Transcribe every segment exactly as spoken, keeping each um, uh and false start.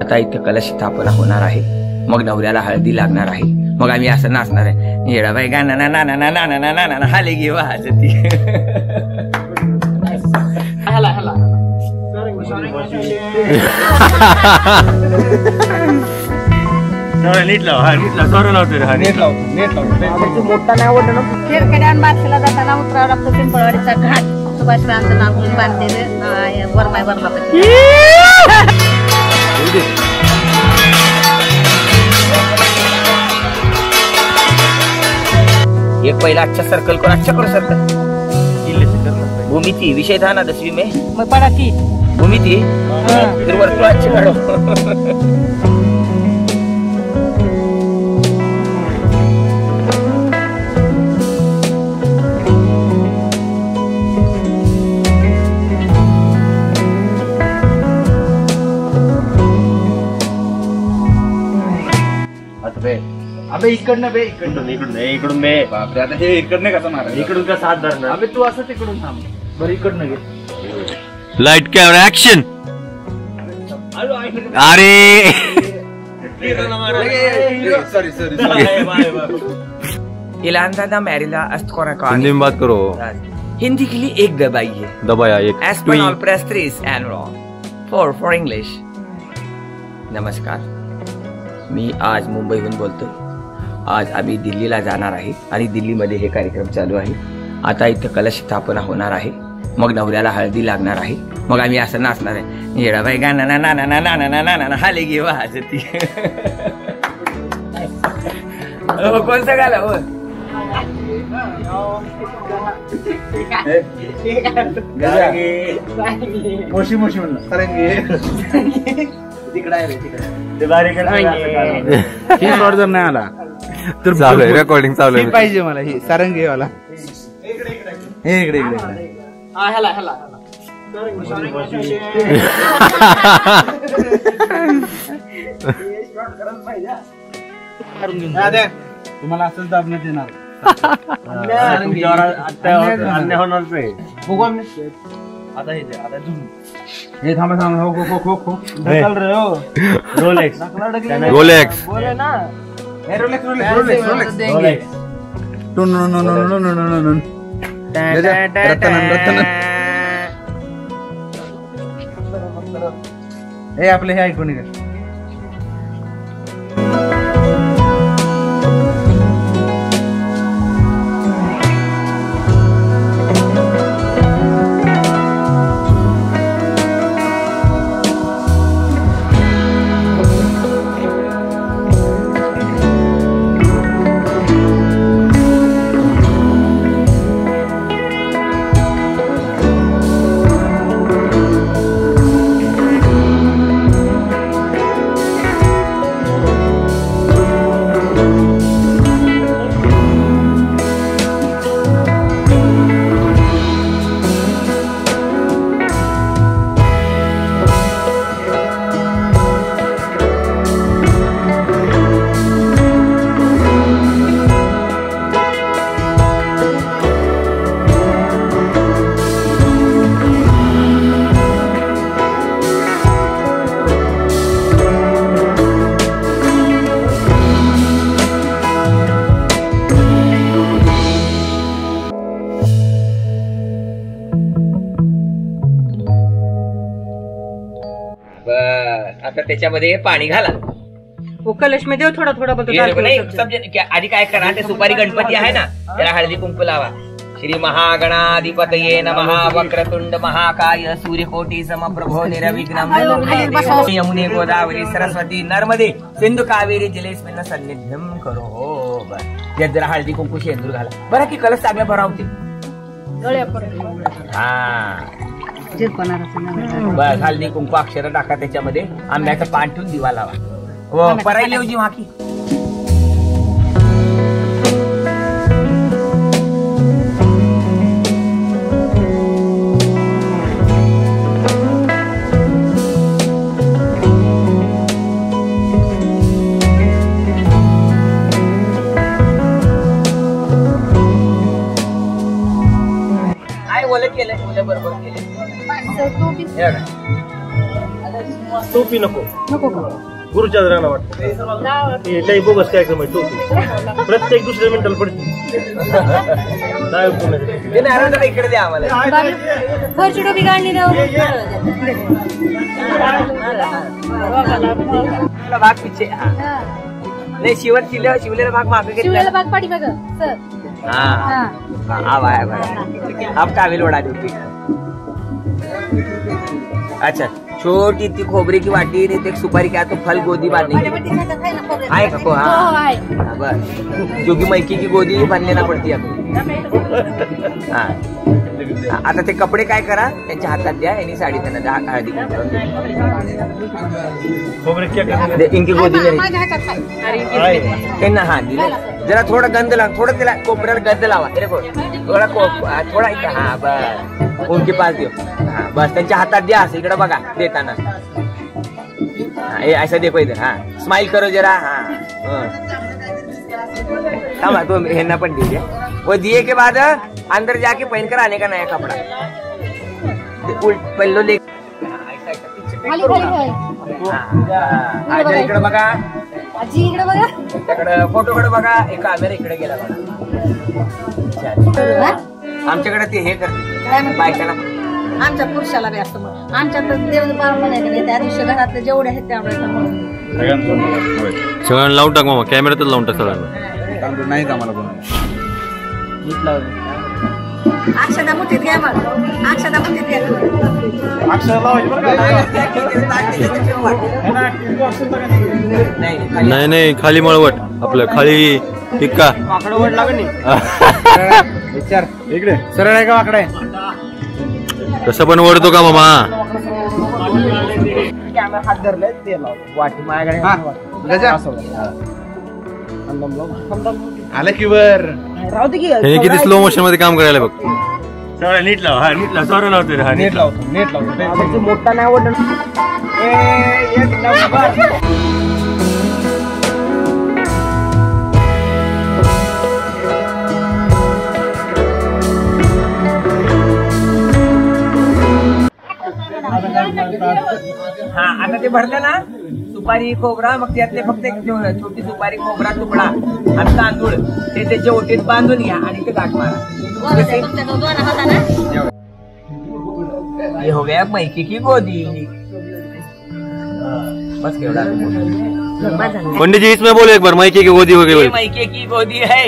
आता इथे कलश स्थापना होणार आहे, मग नवऱ्याला हळदी लागणार आहे, मग आम्ही असं नाचणार आहे, येडाबाई गाना ना ना ना ना ना ना ना ना हाले गे वाजती. नीट लाव, हा नीट लाव, जोर लावतोय, हा नीट लाव, नीट लाव. मोठा नाही आवडलं ना. खेरखेड्यान बारशीला जाताना उतरावं लागतं पिंपळवाडीचा घाट. सुभाषरावांचं नाव घेऊन बांधलेले वरमाय वरमापती. एक पहिला अच्छा सर्कल करो, अच्छा करो सर्कल. भूमिती विषय था ना दसवीं में, मग पडा ती भूमिती फिर वर्तुळ अच्छे काढो. अबे इकडनं बे, इकडून इकडून इकडून बे. बापरे, आता हे इकडनं कसं मारा, इकडून का साथ धरणार. अबे तू असं तिकडून थांब, बरं इकडनं घे. Light camera action. अरे सॉरी सॉरी इलांदा मैरिला अस्कोरा का हिंदी में बात करो. हिंदी के लिए एक दबाइए, दबाया एक. एस्पेनॉल press threes and four for English. नमस्कार, मी आज मुंबईहून बोलतोय. आज आम्ही दिल्लीला जाणार आहे आणि दिल्लीमध्ये हे कार्यक्रम चालू आहे. आता इथं कलश स्थापना होणार आहे, मग नवऱ्याला हळदी लागणार आहे, मग आम्ही असं नाचणार आहे, येडाबाई गाना ना ना ना ना ना ना ना ना हाले गे वाजती. कोणतं गाणं हो? मोशी मोशी म्हणलं तरंगे. तिकडे आहे रे, तिकडे जर नाही आला तर चालू आहे, रेकॉर्डिंग चालू आहे. पाहिजे मला ही सारंगी वाला. इकडे इकडे इकडे तुम्हाला असंच दाबण्यात येणार. आता हे आता हे थांबा थांबा. हो हो हो हो ढकल रे हो. रोलेक्स रोलेक्स बोले ना. Rolex Rolex Rolex Rolex. No no no no no no no no. रत्न रत्न. हे आपले हे ऐकून घे. आता त्याच्यामध्ये पाणी घाला. कलश में देव थोडा थोडा बोलतो. आधी काय करा, ते सुपारी गणपती आहे ना, त्याला हळदी कुंकू लावा. श्री महागणाधिपतये नमः. वक्रतुंड महाकाय सूर्यकोटी समप्रभो निर्विघ्नं यमुने गोदावरी सरस्वती नर्मदे सिंधु कावेरी जलेस्मिन् सन्निध्यं करो. यात जरा हळदी कुंकू शेंदूर घाला बरं, की कलश चांगल्या भरावते. हा बस, हळदी कुंकू अक्षर टाका त्याच्यामध्ये. आंब्याचं पान ठेवून दिवा लावा. हो पराई लेवजी माकी. केलं बरोबर केलं. तूप टोपी नको नको का? गुरुच्या राणा वाटत हे लई बोगस कार्यक्रम आहे टोपी प्रत्येक दुसऱ्या मिनिटाला पडते काय उपयोग नाही. ते नारळ जरा इकडे द्या आम्हाला. वरची टोपी काढली ना आपला भाग पिछे हा. नाही शिवर शिवले शिवलेला भाग मागे शिवलेला घेतला. भाग पाठी बघ सर. हा हा हा वाया वाया अब काविल वडा देऊ. अच्छा छोटी ती खोबरी की वाटी आणि ते सुपारी क्या तो फल गोदी बांधने की आहे का को हो, हाँ आहे. हाँ, बस क्योंकि मैकी की गोदी बांधने ना पडती आपको. हा आता ते कपडे काय करा त्यांच्या हातात द्या यांनी साडी त्यांना द्या हळदी कुंकू. खोबरे क्या करते दे, इनकी गोदी में माझ्या हातात आहे. आहे. त्यांना हा दिले जरा थोडं गंध लावा थोडं त्याला कोपऱ्याला गंध लावा अरे बघ थोडा कोप थोडा इथं हा बस उनके पास देऊ हा बस त्यांच्या हातात द्या असं इकडे बघा देताना हाँ, ये ऐसा देखो इधर हाँ स्माइल करो जरा हाँ हाँ तो हेना पण दीजिए. वो दिए के बाद अंदर जाके पहनकर आने का नया कपड़ा पहलो ले खाली खाली होय. इकडे बघा आजी इकडे बघा. त्याकडे फोटोकडे बघा एक कॅमेरा इकडे गेला बघा. हा? आमच्याकडे ते हे काय करते म्हणते? बायकाला आमच्या पुरुषाला बी असतं मग आमच्या तर देव पार नाही त्या दिवशी घरातले जेवढे आहेत त्यामुळे सगळ्यांना लावून टाक मामा कॅमेऱ्यातच लावून टाक सगळ्यांना. नाही आम्हाला कोण अक्षदा मुठीत घ्या मग अक्षदा मुठीत घ्या. अक्षर लावायची बरं का? नाही नाही खाली मळवट आपलं खाली टिक्का. आकडं वड लागेल नाही. विचार इकडे सरळ आहे का वाकडा आहे. कसं पण ओढतो का मामा. कॅमेरा हात धरले ते लावतो वाटी माझ्याकडे हा गजा आलं की वर राहू दे की हे किती स्लो मोशन मध्ये काम करायला बघ. सगळं नीट लाव हा नीट लाव सॉरी लावतोय रे, हा नीट लाव नेट लावतो मोठा नाही आवडत. एक नंबर. हा आता ते भरलं ना सुपारी खोबरा मग त्यातले फक्त एक छोटी सुपारी खोबरा तुकडा आणि तांदूळ ते त्याच्या ओटीत बांधून घ्या आणि ते गाठ मारा. ये हो गया मैकी की गोदी. बस केवढा पंडित जी इसमें बोलो एक बार माइकी की गोदी हो ये गई. मैके की गोदी है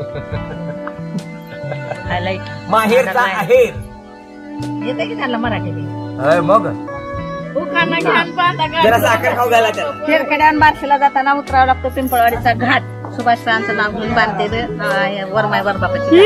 माहेरचा आहेर. येते की त्यांना मराठी बी. होय, मग जरा साखर खाऊ घाला त्याला. खेरखेड्यावर बारशीला जाताना उतरावं लागतं पिंपळवाडीचा घाट. सुभाषरावांचं नाव घेऊन बांधते वरमाय वरबापाची.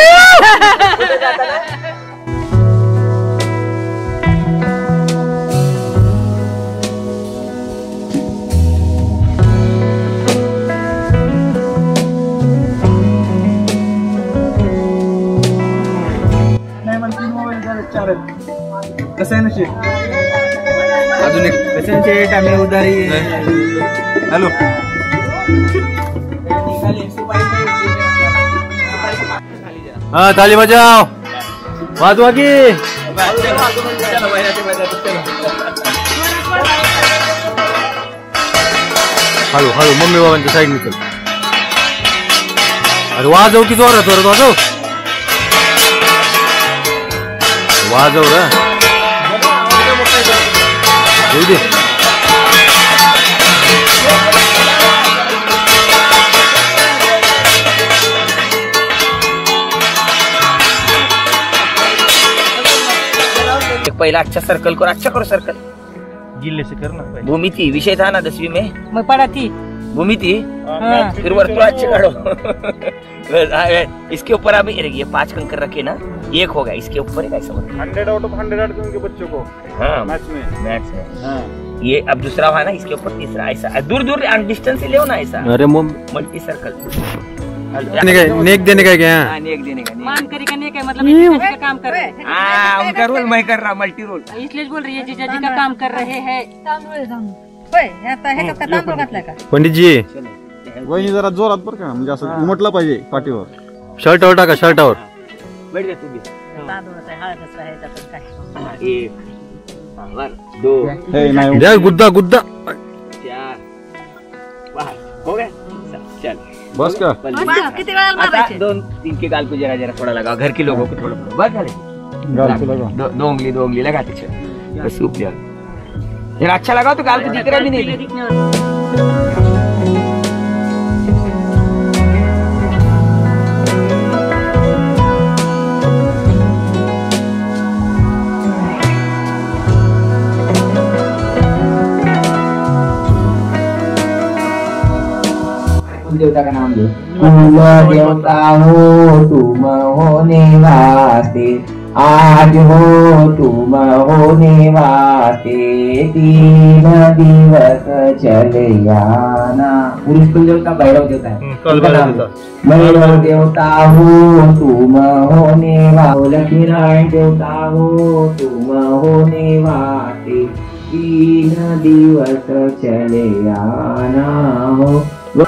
कसं आहे ना शेट अजून एक कसं आहे शेट आम्ही उधारी हॅलो हा ताली बजाव वाजवा की. हळू हळू मम्मी बाबांच्या साईड निघतो. अरे वाजव की जोरात जोरात वाजव वाजव रा येऊ दे. पहिला अच्छा सर्कल करो अच्छा करो सर्कल. जिले से करना पहले. भूमि थी विषय था ना दसवीं में मग पडा ती भूमि थी हाँ, फिर वर्तुळ अच्छे काढो. इसके ऊपर अभी ये पांच कंकर रखे ना एक होगा इसके ऊपर है कैसा hundred out of hundred out उनके बच्चों को हाँ मैच में. मैथ्स में हाँ. ये अब दूसरा हुआ ना इसके ऊपर तीसरा ऐसा दूर दूर डिस्टेंस से ले ना ऐसा अरे मम मल्टी सर्कल. देने का नेक देने का क्या. हाँ, नेक देने का नेक. मान करी का नहीं का मतलब जीजा जी का काम कर रहे हैं हाँ उनका रोल मैं कर रहा मल्टी रोल. इसलिए बोल रही है जीजा जी का काम कर रहे हैं. होय आता हे का तांदूळ घातलाय का. पंडित जी वहिनी जरा जोरात बरं का म्हणजे असं उमटलं पाहिजे पाठीवर. शर्टावर टाका शर्टावर. बैठ जा तू भी. तांदूळाचा हळदच आहे त्याच्यात काय. हाँ, एक वन दो हे नाही द्या गुद्दा गुद्दा चार पाच हो गया चल बस का बस, किती वेळा आता मारायचे दोन तीन के गाल को जरा जरा थोड़ा लगाओ घर के लोगों को थोड़ा बस झाले गाल को लगाओ। दो दो उंगली दो उंगली लगाते चल बस सूप दिया यार अच्छा लगाओ तो गाल को दिख रहा भी नहीं देवता का नाम लो कुल देवता हो तुम होने वास्ते आज हो तुम होने वास्ते तीन दिवस चले आना पुरुष कुल देवता भैरव देवता है उनका नाम लो भैरव देवता हो तुम होने वास्ते लक्ष्मी नारायण देवता हो तुम होने वास्ते तीन दिवस चले आना हो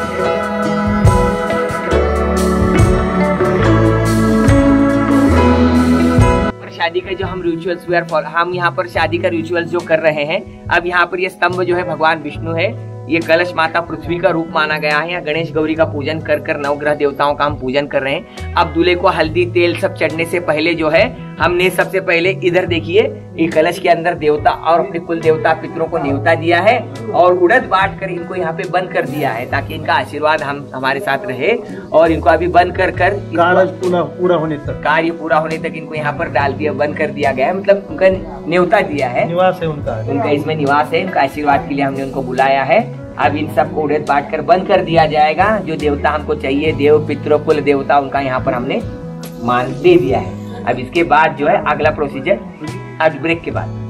शादी का जो हम रिचुअल्स वी आर हम यहाँ पर शादी का रिचुअल्स जो कर रहे हैं। अब यहाँ पर ये स्तंभ जो है भगवान विष्णु है, ये कलश माता पृथ्वी का रूप माना गया है। यहाँ गणेश गौरी का पूजन कर कर नवग्रह देवताओं का हम पूजन कर रहे हैं। अब दूल्हे को हल्दी तेल सब चढ़ने से पहले जो है हमने सबसे पहले इधर देखिए ये कलश के अंदर देवता और अपने कुल देवता पितरों को न्योता दिया है और उड़द बांट कर इनको यहाँ पे बंद कर दिया है ताकि इनका आशीर्वाद हम हमारे साथ रहे। और इनको अभी बंद कर कर कार्य पूरा पूरा होने तक कार्य पूरा होने तक इनको यहाँ पर डाल दिया बंद कर दिया गया है, मतलब उनका न्योता दिया है, निवास है उनका उनका इसमें निवास है। उनका आशीर्वाद के लिए हमने उनको बुलाया है। अब इन सबको उड़द बांट कर बंद कर दिया जाएगा। जो देवता हमको चाहिए देव पितरों कुल देवता उनका यहाँ पर हमने मान दे दिया है। अब इसके बाद जो है अगला प्रोसीजर आज ब्रेक के बाद